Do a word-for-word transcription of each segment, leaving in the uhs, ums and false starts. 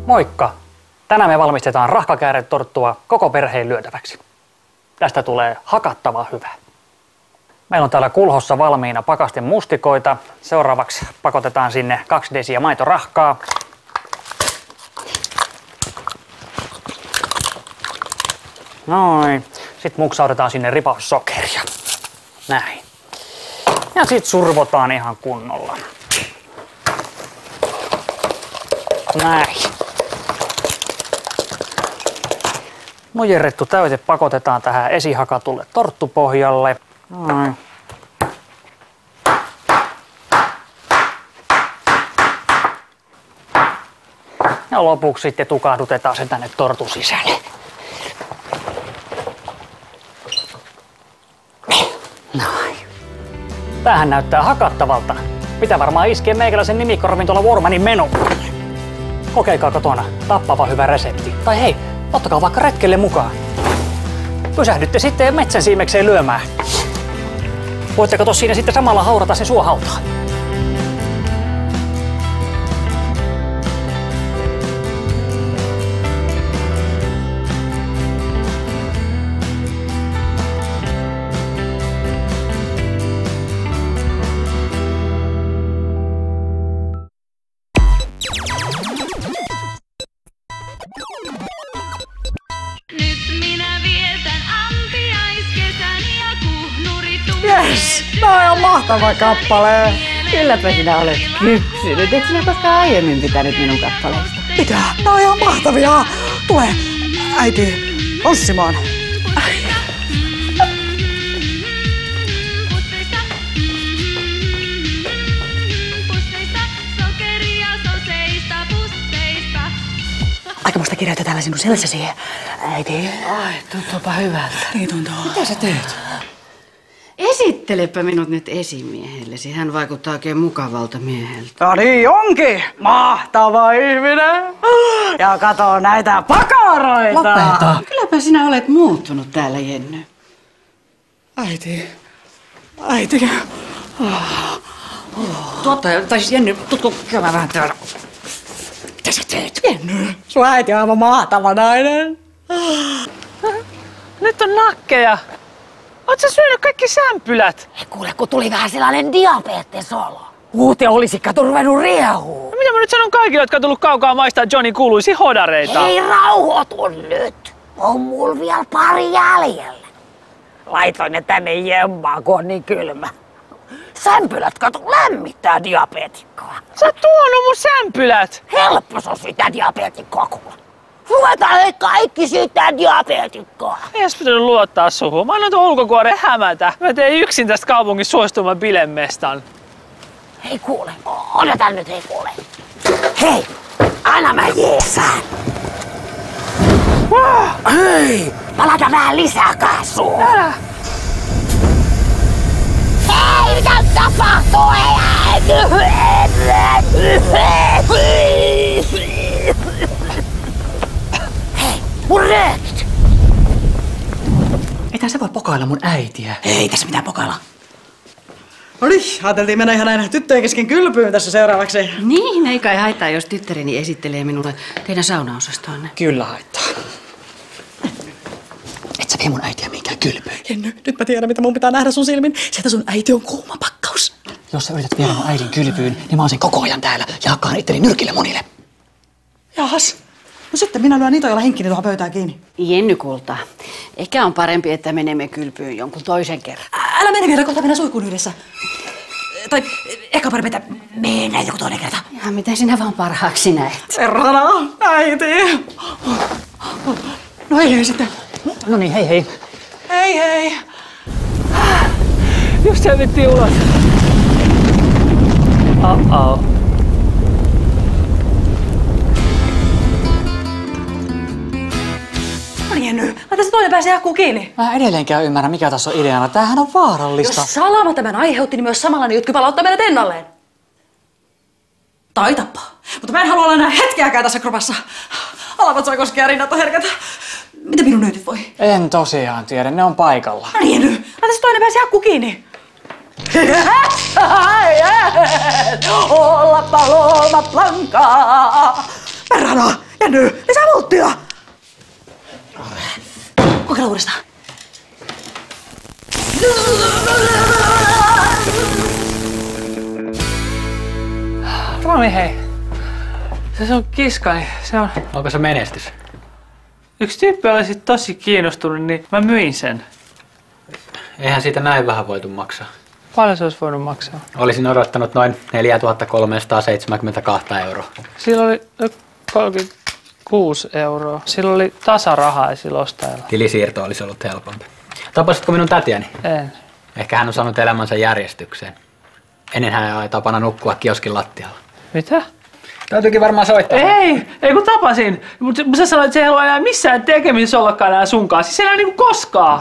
Moikka! Tänään me valmistetaan rahkakääretorttua koko perheen lyötäväksi. Tästä tulee hakattava hyvä. Meillä on täällä kulhossa valmiina pakasten mustikoita. Seuraavaksi pakotetaan sinne kaksi desiä maitorahkaa. Noin. Sitten muksautetaan sinne ripaus sokeria. Näin. Ja sitten survotaan ihan kunnolla. Näin. Nujerrettu täyte pakotetaan tähän esihakatulle torttupohjalle. Noin. Ja lopuksi sitten tukahdutetaan se tänne tortun sisälle. Noin. Tämähän näyttää hakattavalta. Pitää varmaan iskeä meikäläisen nimikorvin tuolla Warmanin menoon. Kokeilkaa kotona tappava hyvä resepti. Tai hei, ottakaa vaikka retkelle mukaan. Pysähdytte sitten metsän siimekseen lyömään. Voitteko tossa siinä sitten samalla haurata sen suohautaan? Yes! Tää on ihan mahtava kappale! Kylläpä sinä olet kypsynyt. Eikö sinä koskaan aiemmin pitänyt minun kappaleista? Mitä? Tää on ihan mahtavia! Tule, äiti, tanssimaan! Aikamoista kirjoita täällä sinun selässäsi, äiti. Ai, tuntuupa hyvältä. Niin tuntuu. Mitä sä teet? Esittelepä minut nyt esimiehellesi. Hän vaikuttaa oikein mukavalta mieheltä. No niin onkin! Mahtava ihminen! Ja kato näitä pakaroita! Lopeta! Kylläpä sinä olet muuttunut täällä, Jenny. Äiti. Äiti. Tuottaja, tai siis Jenny, tutko käymään vähän täällä. Mitä sä teet? Jenny, sun äiti on aivan mahtava nainen. Nyt on nakkeja. Oot sä syönyt kaikki sämpylät? Kuule, kun tuli vähän sellainen diabetesolo. Muuten olisikka ruvennut riehuu. No mitä mä nyt sanon kaikille, jotka on tullut kaukaa maistaa Johnny kuuluisia hodareita? Ei rauhoitu nyt. On mulla vielä pari jäljellä. Laitoin ne tänne jemmaan, kun on niin kylmä. Sämpylät kato lämmittää diabeetikkoa. Sä oot tuonut mun sämpylät! Helppo se on sitä diabeetikkoa kuule. Ruvetaan hei kaikki siitä diabeetikkoa. Ei edes pitänyt luottaa suhun. Mä annan tuon ulkokuoren hämätä. Mä teen yksin tästä kaupungin suostuman bilemestan. Hei kuule, odota nyt hei kuule. Hei, anna mä jeesaan. Wow. Hei, mä laitan vähän lisää kaasua. Älä! Hei, mitä tapahtuu? Hei, mun röökit. Ethän sä voi pokailla mun äitiä. Ei tässä mitään pokailla. No niin, ajateltiin mennä ihan näin tyttöjen kesken kylpyyn tässä seuraavaksi. Niin, ei kai haittaa, jos tyttäreni esittelee minulle teidän saunaosastoanne. Kyllä haittaa. Et sä vie mun äitiä mihinkään kylpyyn. Jenny, nyt mä tiedän mitä mun pitää nähdä sun silmin. Sieltä sun äiti on kuuma pakkaus. Jos sä yrität viedä mun äidin kylpyyn, niin mä oon sen koko ajan täällä ja hakkaan itteni nyrkille monille. Jahas. No sitten minä lyön niitä, joilla henkkini tuohon pöytään kiinni. Jenny kulta, ehkä on parempi, että menemme kylpyyn jonkun toisen kerran. Ä- Älä mene vielä, kohta mennään suihkuun yhdessä. Tai ehkä parempi, että mennään joku toinen kerta. Ja mitä sinä vaan parhaaksi näet? Perhana, äiti. No hei hei sitten. No niin, hei hei. Hei hei. Just selvittiin ulos. Oh-oh. No niin Jenny, laita se toinen pääsee jakkuun kiinni. Mä edelleenkään ymmärrä, mikä tässä on ideana. Tämähän on vaarallista. Jos Salama tämän aiheutti, niin myös samalla jutki palauttaa meidät ennalleen. Tai tappaa. Mutta mä en halua olla enää hetkeäkään tässä kropassa. Alavatsa koskee ja rinnat on herkätä. Mitä minun nöytit voi? En tosiaan tiedä, ne on paikalla. No niin, nyt. Laita se toinen pääsi jakku kiinni. Olla paloma plankaa. Perhana, Jenny, lisää volttia! Kokeilla uudestaan. Rami, hei. Se on kiska, niin se on... Onko se menestys? Yksi tyyppi oli sit tosi kiinnostunut, niin mä myin sen. Eihän siitä näin vähän voitu maksaa. Paljon se olisi voinut maksaa? Olisin odottanut noin neljätuhatta kolmesataaseitsemänkymmentäkaksi euroa. Sillä oli kolmekymmentäkuusi euroa. Sillä oli tasarahaa sillä ostajalla. Tilisiirto olisi ollut helpompi. Tapasitko minun tätiäni? En. Ehkä hän on saanut elämänsä järjestykseen. Ennen hän oli tapana nukkua kioskin lattialla. Mitä? Täytyykin varmaan soittaa. Ei, ei kun tapasin. Mutta sä sanoit, että se ei halua enää missään tekemisissä ollakaan enää sunkaan. Siis enää niinku koskaan.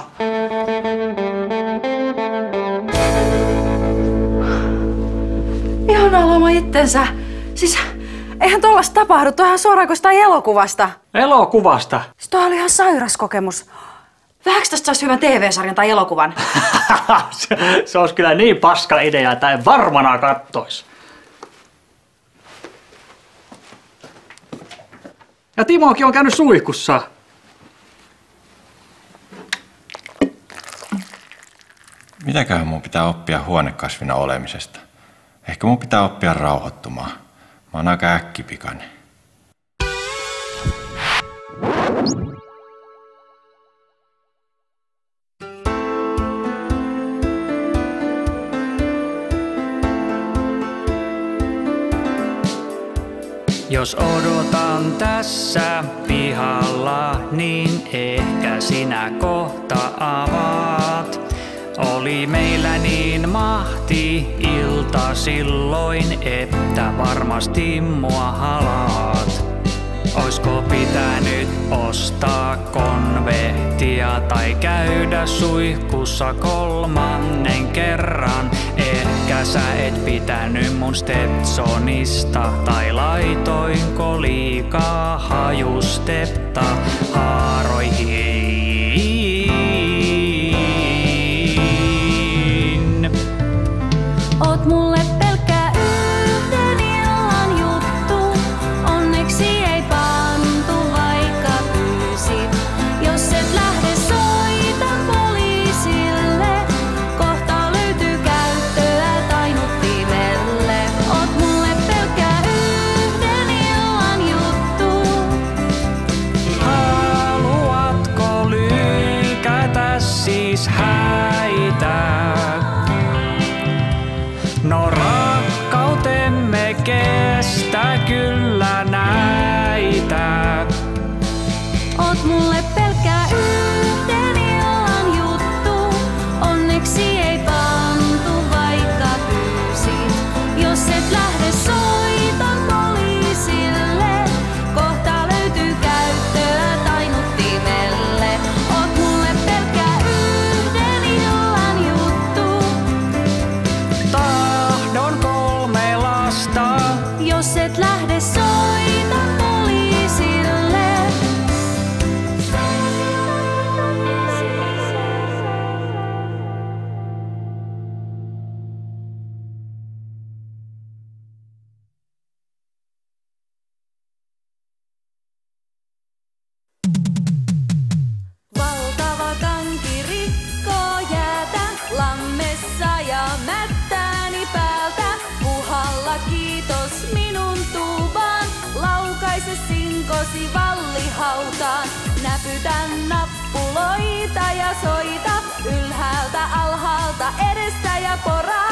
Ihanaa loma itsensä. Siis eihän tollasta tapahdu, toihan suoraan kuin jostain elokuvasta. Elokuvasta? Siis toi oli ihan sairas kokemus. Vähäks tästä saisi hyvän T V-sarjan tai elokuvan? se, se olisi kyllä niin paska idea, että en varmana kattois. Ja Timokin on käynyt suihkussa. Mitäköhän mun pitää oppia huonekasvina olemisesta? Ehkä mun pitää oppia rauhoittumaan. Mä oon aika äkkipikainen. Jos odotan tässä pihalla, niin ehkä sinä kohta avaat. Oli meillä niin mahti ilta silloin, että varmasti mua halaat. Oisko pitänyt ostaa konvehtia tai käydä suihkussa kolmannen kerran? Ehkä sä et pitänyt mun Stetsonista tai laitoinko liikaa hajustetta haaroihin? Oot mulle pelkkä yhden illan juttu, onneksi ei pantu vaikka pyysit. Jos et lähde soitan poliisille, kohta löytyy käyttöä tainuttimelle. Oot mulle pelkkä yhden illan juttu. Haluatko lykätä siis häitä? No rakkautemme kestä kyllä näitä. Oot mulle pelkkä yhden illan juttu, onneksi ei pantu vaikka pyysit. Jos et lähde soitan poliisille, kohta löytyy käyttöä tainuttimelle. Oot mulle pelkkä yhden illan juttu. Tahdon kolme lasta. Jos et lähde soitan poliisille. Valtava kanki rikkoo jäätä, lammessa ja mättääni päältä. Puhalla kiitos minun tuubaan, laukaise sinkosi vallihautaan. Näpytän nappuloita ja soita, ylhäältä alhaalta edestä ja poraa.